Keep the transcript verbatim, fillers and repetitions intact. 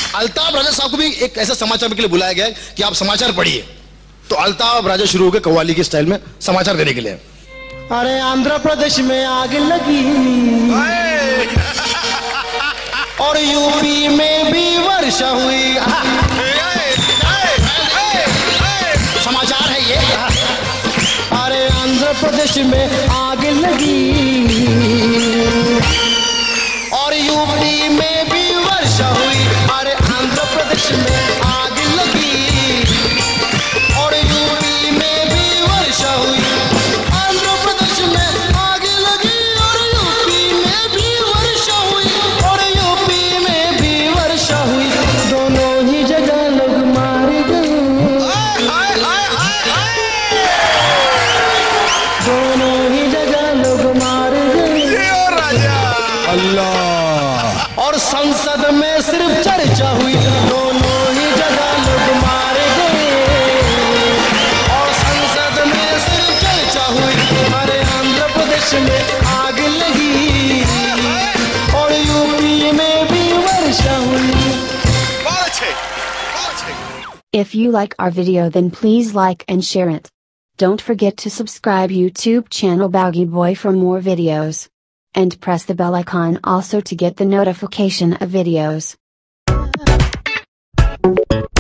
अल्ताफ राजा साहब को भी एक ऐसा समाचार के लिए बुलाया गया है कि आप समाचार पढ़िए। तो अल्ताफ राजा शुरू हो गए कव्वाली के स्टाइल में समाचार देने के लिए। अरे आंध्र प्रदेश में आग लगी और यूपी में भी वर्षा हुई। समाचार है ये। अरे आंध्र प्रदेश में आग लगी और यूपी में भी वर्षा हुई। अरे आंध्र प्रदेश में आग लगी और यूपी में भी वर्षा हुई। आंध्र प्रदेश में आग लगी और यूपी में भी वर्षा हुई और यूपी में भी वर्षा हुई। दोनों ही जगह लोग मारे गए, दोनों ही जगह लोग मारे गए। अल्लाह। और संसद में सिर्फ चर्चा हुई, दोनों ही जगह लोग मारे गए और संसद में सिर्फ चर्चा हुई। अरे आंध्र प्रदेश में आग लगी और यूपी में भी वर्षा हुई। If you like our video, then please like and share it. Don't forget to subscribe YouTube channel Baggy Boy for more videos. And press the bell icon also to get the notification of videos.